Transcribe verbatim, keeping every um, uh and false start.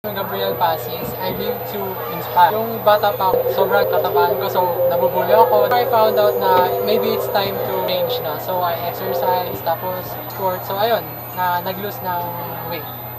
Gabriel Pasis, I live to inspire. Yung bata pa ako, sobrang katabaan ko, so nabubuli ako. I found out na maybe it's time to change na. So I exercise, tapos sport. So ayun, na nag-lose ng weight.